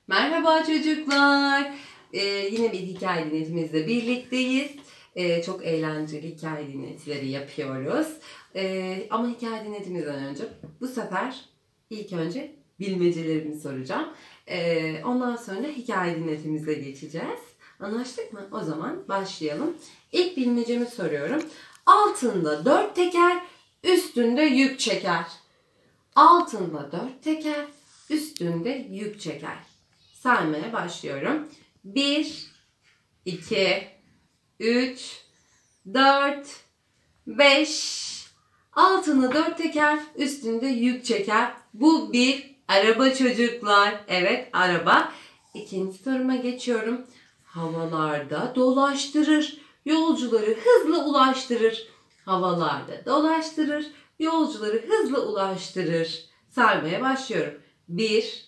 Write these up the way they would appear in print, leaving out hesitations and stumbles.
Merhaba çocuklar. Yine bir hikaye dinletimizle birlikteyiz. Çok eğlenceli hikaye dinletileri yapıyoruz. Ama hikaye dinletimizden önce bu sefer ilk önce bilmecelerimi soracağım. Ondan sonra hikaye dinletimize geçeceğiz. Anlaştık mı? O zaman başlayalım. İlk bilmecemi soruyorum. Altında 4 teker, üstünde yük çeker. Altında 4 teker, üstünde yük çeker. Saymaya başlıyorum. 1, 2, 3, 4, 5. Altında 4 teker, üstünde yük çeker. Bu bir araba çocuklar. Evet, araba. İkinci soruma geçiyorum. Havalarda dolaştırır, yolcuları hızlı ulaştırır. Havalarda dolaştırır, yolcuları hızlı ulaştırır. Saymaya başlıyorum. 1,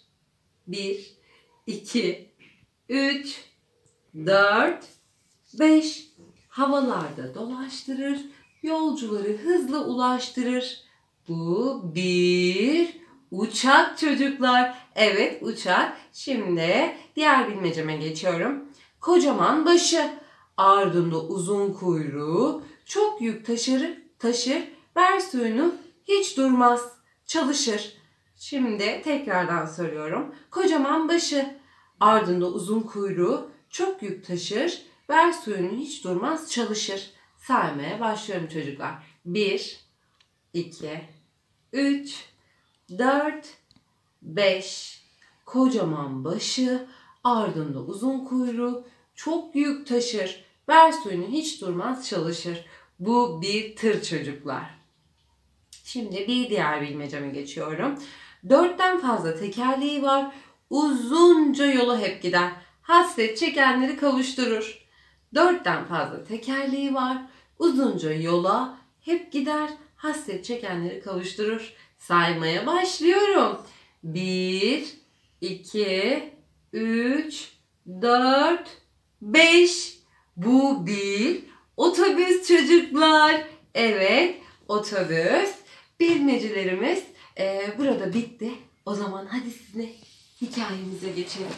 2, 3, 4, 5. Havalarda dolaştırır, yolcuları hızlı ulaştırır. Bu bir uçak çocuklar. Evet, uçak. Şimdi diğer bilmeceme geçiyorum. Kocaman başı, ardında uzun kuyruğu, çok yük taşır, ver suyunu hiç durmaz, çalışır. Şimdi tekrardan soruyorum. Kocaman başı, ardında uzun kuyruğu, çok yük taşır, ver suyunu hiç durmaz, çalışır. Saymaya başlıyorum çocuklar. 1, 2, 3, 4, 5. Kocaman başı, ardında uzun kuyruğu, çok yük taşır, ver suyunu hiç durmaz, çalışır. Bu bir tır çocuklar. Şimdi bir diğer bilmeceme geçiyorum. 4'ten fazla tekerleği var, uzunca yola hep gider, hasret çekenleri kavuşturur. 4'ten fazla tekerleği var, uzunca yola hep gider, hasret çekenleri kavuşturur. Saymaya başlıyorum. 1, 2, 3, 4, 5. Bu bir otobüs çocuklar. Evet, otobüs. Bilmecelerimiz burada bitti. O zaman hadi sizinle hikayemize geçelim.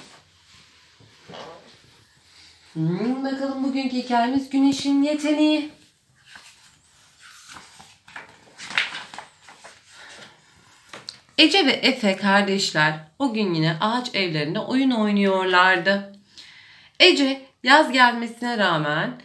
Bakalım bugünkü hikayemiz Güneşin Yeteneği. Ece ve Efe kardeşler o gün yine ağaç evlerinde oyun oynuyorlardı. Ece yaz gelmesine rağmen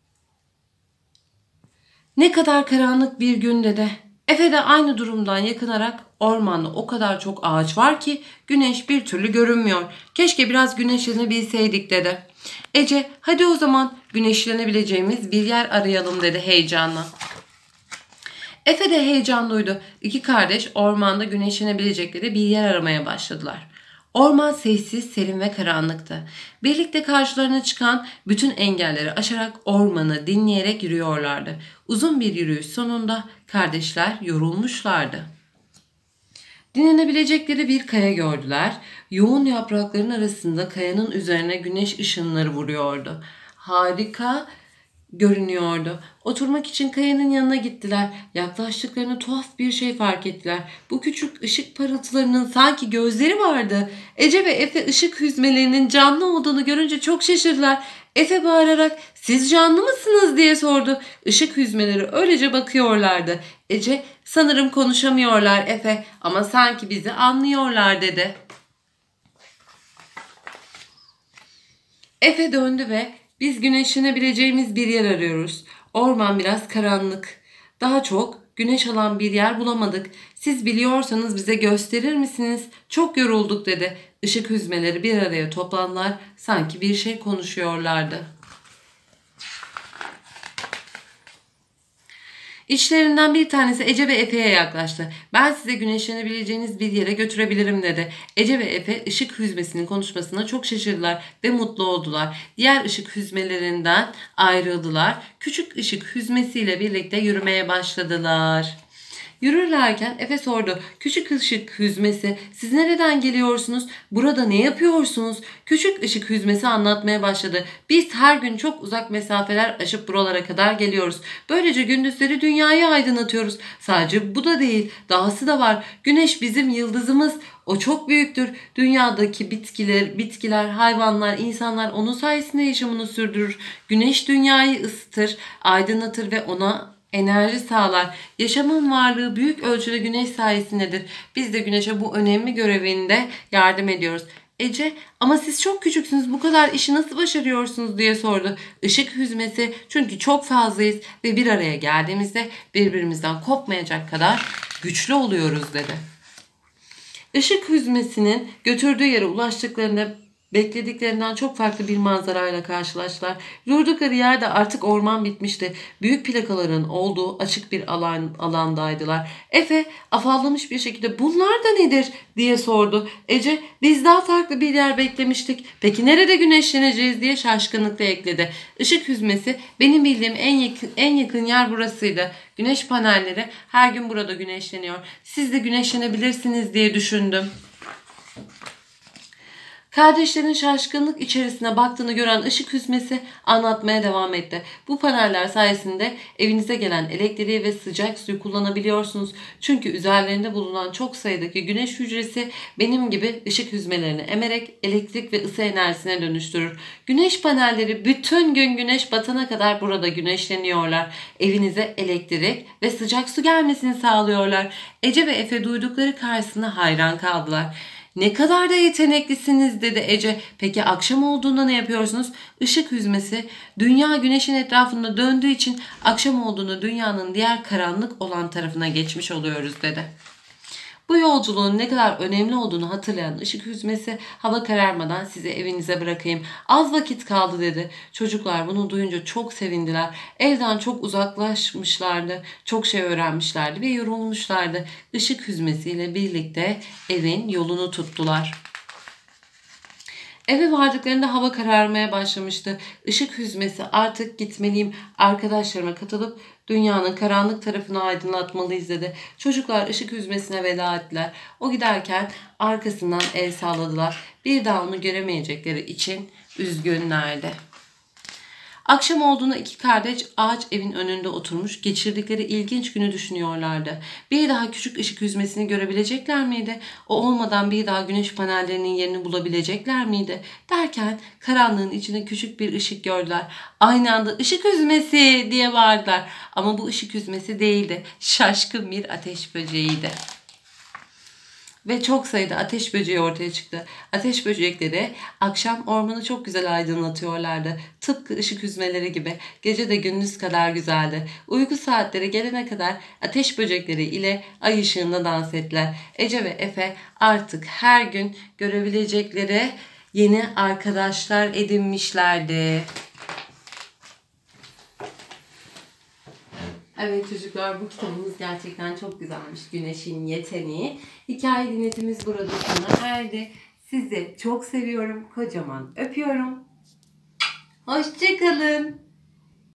ne kadar karanlık bir günde de Efe de aynı durumdan yakınarak ormanda o kadar çok ağaç var ki güneş bir türlü görünmüyor. Keşke biraz güneşlenebilseydik dedi. Ece hadi o zaman güneşlenebileceğimiz bir yer arayalım dedi heyecanla. Efe de heyecan duydu. İki kardeş ormanda güneşlenebilecekleri bir yer aramaya başladılar. Orman sessiz, serin ve karanlıktı. Birlikte karşılarına çıkan bütün engelleri aşarak ormanı dinleyerek yürüyorlardı. Uzun bir yürüyüş sonunda kardeşler yorulmuşlardı. Dinlenebilecekleri bir kaya gördüler. Yoğun yaprakların arasında kayanın üzerine güneş ışınları vuruyordu. Harika görünüyordu. Oturmak için kayanın yanına gittiler. Yaklaştıklarında tuhaf bir şey fark ettiler. Bu küçük ışık parıltılarının sanki gözleri vardı. Ece ve Efe ışık hüzmelerinin canlı olduğunu görünce çok şaşırdılar. Efe bağırarak "Siz canlı mısınız?" diye sordu. Işık hüzmeleri öylece bakıyorlardı. Ece "Sanırım konuşamıyorlar Efe ama sanki bizi anlıyorlar" dedi. Efe döndü ve "Biz güneşlenebileceğimiz bir yer arıyoruz. Orman biraz karanlık. Daha çok güneş alan bir yer bulamadık. Siz biliyorsanız bize gösterir misiniz? Çok yorulduk" dedi. Işık hüzmeleri bir araya toplandılar. Sanki bir şey konuşuyorlardı. İçlerinden bir tanesi Ece ve Efe'ye yaklaştı. "Ben size güneşlenebileceğiniz bir yere götürebilirim" dedi. Ece ve Efe ışık hüzmesinin konuşmasına çok şaşırdılar ve mutlu oldular. Diğer ışık hüzmelerinden ayrıldılar. Küçük ışık hüzmesiyle birlikte yürümeye başladılar. Yürürlerken Efe sordu. Küçük ışık hüzmesi, siz nereden geliyorsunuz? Burada ne yapıyorsunuz? Küçük ışık hüzmesi anlatmaya başladı. Biz her gün çok uzak mesafeler aşıp buralara kadar geliyoruz. Böylece gündüzleri dünyayı aydınlatıyoruz. Sadece bu da değil, dahası da var. Güneş bizim yıldızımız. O çok büyüktür. Dünyadaki bitkiler, hayvanlar, insanlar onun sayesinde yaşamını sürdürür. Güneş dünyayı ısıtır, aydınlatır ve ona enerji sağlar. Yaşamın varlığı büyük ölçüde güneş sayesindedir. Biz de güneşe bu önemli görevinde yardım ediyoruz. Ece, ama siz çok küçüksünüz, bu kadar işi nasıl başarıyorsunuz diye sordu. Işık hüzmesi, çünkü çok fazlayız ve bir araya geldiğimizde birbirimizden kopmayacak kadar güçlü oluyoruz dedi. Işık hüzmesinin götürdüğü yere ulaştıklarında beklediklerinden çok farklı bir manzarayla karşılaştılar. Durdukları yerde artık orman bitmişti. Büyük plakaların olduğu açık bir alandaydılar. Efe afallamış bir şekilde bunlar da nedir diye sordu. Ece, biz daha farklı bir yer beklemiştik. Peki nerede güneşleneceğiz diye şaşkınlıkla ekledi. Işık hüzmesi, benim bildiğim en yakın yer burasıydı. Güneş panelleri her gün burada güneşleniyor. Siz de güneşlenebilirsiniz diye düşündüm. Kardeşlerin şaşkınlık içerisine baktığını gören ışık hüzmesi anlatmaya devam etti. Bu paneller sayesinde evinize gelen elektriği ve sıcak suyu kullanabiliyorsunuz. Çünkü üzerlerinde bulunan çok sayıdaki güneş hücresi benim gibi ışık hüzmelerini emerek elektrik ve ısı enerjisine dönüştürür. Güneş panelleri bütün gün güneş batana kadar burada güneşleniyorlar. Evinize elektrik ve sıcak su gelmesini sağlıyorlar. Ece ve Efe duydukları karşısında hayran kaldılar. Ne kadar da yeteneklisiniz dedi Ece. Peki akşam olduğunda ne yapıyorsunuz? Işık hüzmesi, dünya güneşin etrafında döndüğü için akşam olduğunda dünyanın diğer karanlık olan tarafına geçmiş oluyoruz dedi. Bu yolculuğun ne kadar önemli olduğunu hatırlayan ışık hüzmesi, hava kararmadan sizi evinize bırakayım. Az vakit kaldı dedi. Çocuklar bunu duyunca çok sevindiler. Evden çok uzaklaşmışlardı. Çok şey öğrenmişlerdi ve yorulmuşlardı. Işık hüzmesiyle birlikte evin yolunu tuttular. Eve vardıklarında hava kararmaya başlamıştı. Işık hüzmesi, artık gitmeliyim, arkadaşlarıma katılıp dünyanın karanlık tarafını aydınlatmalıyız dedi. Çocuklar ışık hüzmesine veda ettiler. O giderken arkasından el salladılar. Bir daha onu göremeyecekleri için üzgünlerdi. Akşam olduğunda iki kardeş ağaç evin önünde oturmuş geçirdikleri ilginç günü düşünüyorlardı. Bir daha küçük ışık hüzmesini görebilecekler miydi? O olmadan bir daha güneş panellerinin yerini bulabilecekler miydi? Derken karanlığın içinde küçük bir ışık gördüler. Aynı anda ışık hüzmesi diye bağırdılar. Ama bu ışık hüzmesi değildi. Şaşkın bir ateş böceğiydi. Ve çok sayıda ateş böceği ortaya çıktı. Ateş böcekleri akşam ormanı çok güzel aydınlatıyorlardı. Tıpkı ışık hüzmeleri gibi. Gece de gündüz kadar güzeldi. Uyku saatleri gelene kadar ateş böcekleri ile ay ışığında dans ettiler. Ece ve Efe artık her gün görebilecekleri yeni arkadaşlar edinmişlerdi. Evet çocuklar, bu kitabımız gerçekten çok güzelmiş. Güneşin Yeteneği. Hikaye dinletimiz burada sona erdi. Sizi çok seviyorum. Kocaman öpüyorum. Hoşça kalın.